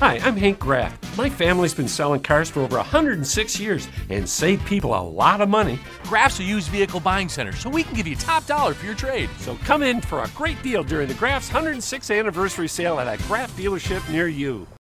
Hi, I'm Hank Graff. My family's been selling cars for over 106 years and saved people a lot of money. Graff's a used vehicle buying center, so we can give you top dollar for your trade. So come in for a great deal during the Graff's 106th anniversary sale at a Graff dealership near you.